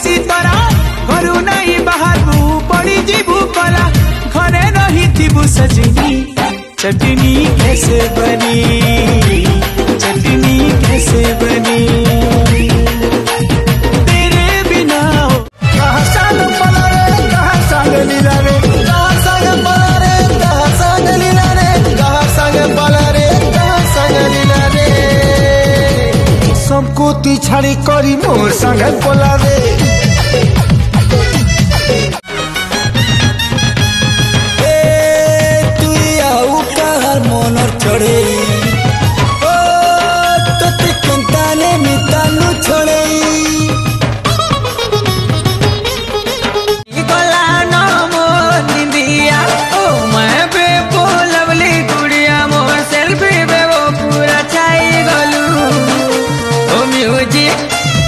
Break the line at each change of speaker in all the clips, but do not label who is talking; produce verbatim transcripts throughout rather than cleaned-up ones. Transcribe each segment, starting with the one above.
बेसी तोरा घरू नहीं बाहर पड़ी जीवू कला घरे रही थी सजनी चटनी कैसे बनी चटनी कैसे बनी तेरे बिना कहाँ संग पला रे कहाँ संग लीला रे कहाँ संग पला रे कहाँ संग लीला रे कहाँ संग पला रे कहाँ संग लीला रे सबको ती छाड़ी करी मोर संग पला रे चढ़े ओ तो ते कंताने मितानु छोड़े गला नामो निंदिया ओ मैं पे वो लवली गुड़िया मोर सेल्फी पे वो पूरा छाई गलू ओ म्यूजिक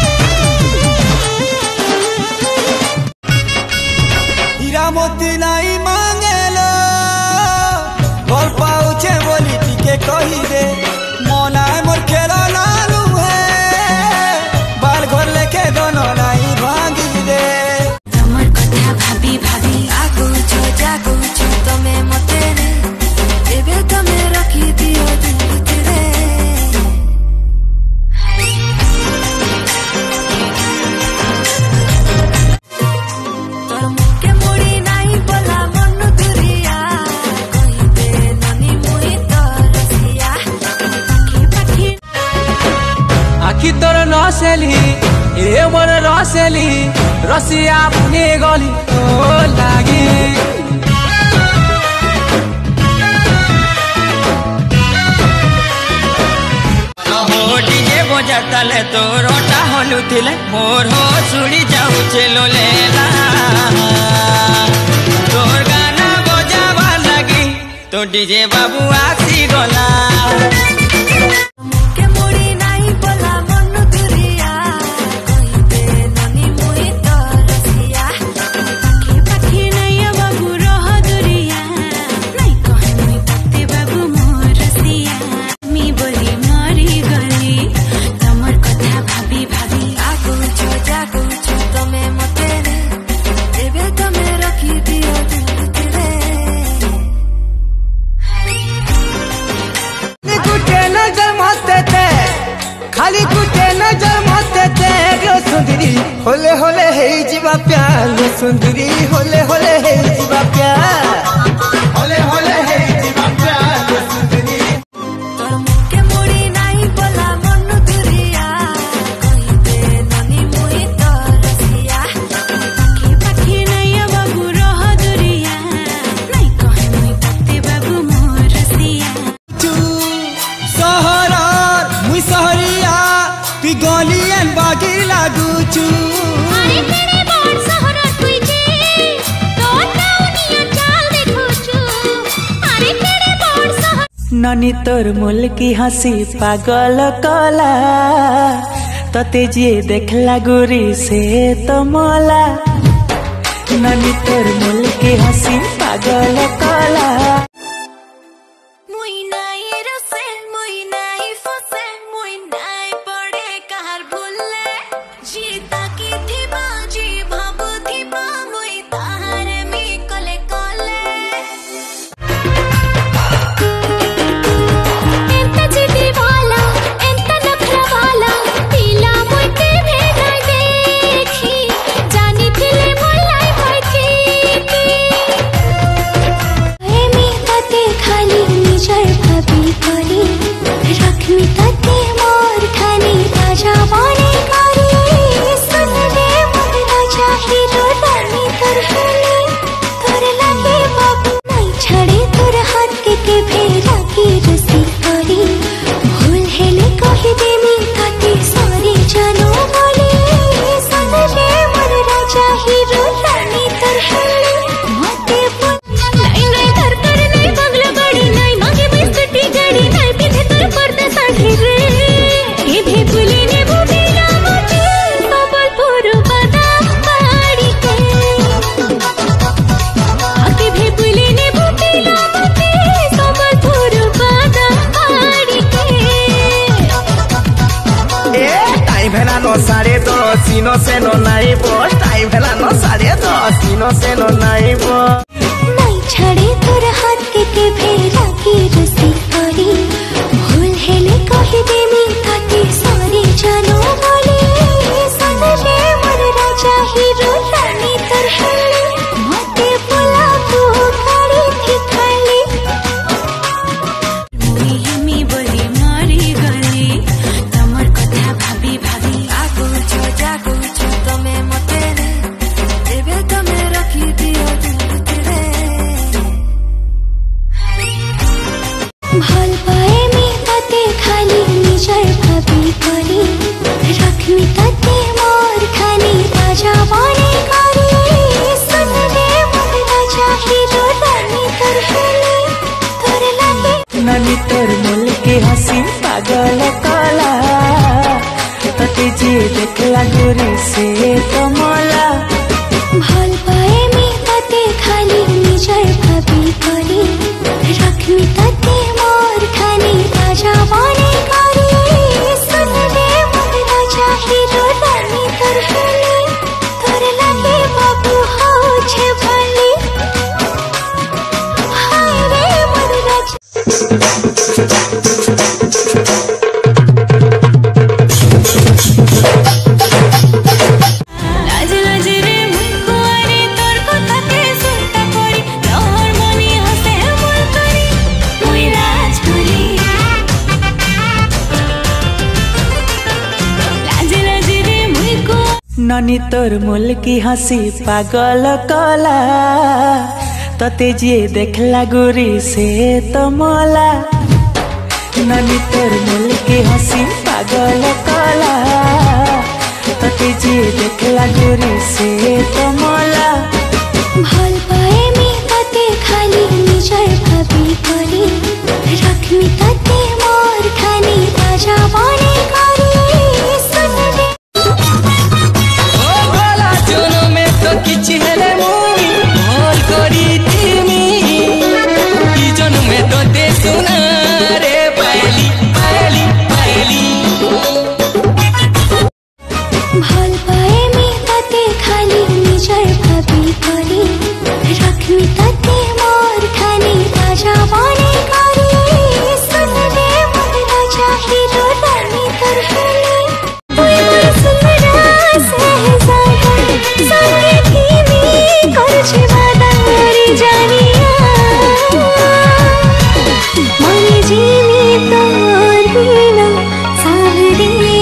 हीरा मोती नहीं मांगेलो बोल पाउचे बोली टिके कही दे मोना मोर खेला नालू है बाल घर लेके दोनों नहीं भांगी दे
तमर कथा भाभी भाभी आगो छो जागो छो तमे मते रे एबे तमे रखी दियो दूत रे तोर मुके मोड़ी नहीं बोला मन दुरिया कहि दे ननी मोई तरसिया पाखी पाखी
आखि तोर नसेली ए मोर रसेली रसिया पुने गली ओ लागी डीजे बजा तले तोर ओटा हलु थिले मोर हो सुड़ी जाऊ चलो लेला तोर गाना बजावा लगी तो डीजे बाबू आसी गला
मुके मोड़ी नहीं बोला मन दुरिया कहि दे ननी मोई तरसिया पाखी पाखी नहीं बाबू रह दुरिया नहीं कहे मुई पत्ते बाबू मोर रसिया मी बोली मारी गली तमर कथा भाभी भाभी आगो छो जागो छो तमे मते रे एबे तमे रखी दियो दूत रे
कुटे नजर मस्ते थे खाली कुटे नजर मस्ते थे रो सुंदरी होले होले हे जीवा प्यार रो सुंदरी होले होले हे जीवा प्यार होले होले हे जीवा प्यार रो सुंदरी
तोर मुके मोड़ी नहीं बोला मन दुरिया कहि दे ननी मोई तरसिया पाखी पाखी नहीं बाबू रह दुरिया नहीं कहे मुई पत्ते बाबू मोर रसिया
चू सहरार मुई सहरिया तू गलियन बागी लागू चू
अरे तेरे बोल सहरा तुई जे तो नाउनिया चाल देखो चू अरे तेरे बोल सहरा
ननी तोर मुल की हंसी पागल कला तते जे देखला गुरी से तो मोला ननी तोर मुल की हंसी पागल कला
मुई नाई रसे मुई नाई फसे मुई नाई पड़े कहर भूले जीता की थी बाजी भाबू थी बा मुई तारे मी कले कले एंता जिदी वाला एंता नखरा वाला पीला मुई ते भेगा देखी जानी थिले मोलाई बैठी मी तते खाली निजर भाभी करी रखमी तते मोर खानी राजा बने करी सुन रे मोर राजा हीरो रानी तोर हेले तोर लगे बाबू नहीं छड़े तोर हाथ के भेरा की रसी करी भूल हेले कही दे मी तते सॉरी जानो बोले सुन रे मोर राजा हीरो रानी तोर हेले मते नहीं नहीं कर कर नहीं बंगला गाड़ी नहीं मांगे बिस्कुटी गाड़ी नहीं पीछे तोर पर्दा साढ़े रे ये भी भूले ने वो भी
टाइम भेला नो साढ़े दस इनो से नो नाइबो टाइम भेला नो साढ़े दस इनो से नो नाइबो
नहीं छड़े तोर हाथ के के भेरा की रसी करी भूल हेले कहि देमी ताते सारी जानो बोले सन रे मोर राजा हीरो रानी तोर हेले मते बोला तू गाड़ी थी खाली मुई हमी बोली मारी गली तमर कथा भाभी भाभी आगो छो जागो छो तमे मते रे देबे तमे रखी दियो तेरे ভাল পায়ে মি তাতে খালি নিজের ভাবি করি রাখমি তাতে মোর খানি রাজা বনে করি শুনলে মন রাজা হিরো রানী তোর হেলে তোর লাগে
नानी तोर मुल के हंसी पागल कला तते जे देखला गोरी से कमला
ভাল পায়ে মি তাতে খালি নিজের ভাবি করি রাখমি তাতে মোর খানি রাজা বনে করি শুনলে মন রাজা হিরো রানী তোর হেলে তোর লাগে বাবু হচ্ছে ভালি হায় রে মোর রাজা লাজ লাজ রে মুই কুয়ারি তোর কথা কে চিন্তা করি তোর মনি হাসে মন করি মুই রাজ করি লাজ লাজ রে মুই কু
नानी तोर मुल की हंसी पागल कला तते जे देखला गोरी से तमला नानी तोर मुल की हंसी पागल कला तते जे देखला गोरी से तमला
ভাল পায়ে মি তাতে খালি নিজের ভাবি করি রাখমি তাতে মোর খানি রাজা বনে করি শুনলে
ओ भोला जोनो में तो किछ हेले मुई भोल करी तिमी ई जोनो में तो दे सुना रे पायली पायली पायली
ভাল পায়ে মি তাতে খালি নিজের ভাবি করি রাখমি তাতে মোর খানি রাজা বনে করি শুনলে মন রাজা হিরো রানী তোর হেলে তুই সুন্দর সেহজাদা সঙ্গে ধীমি করছে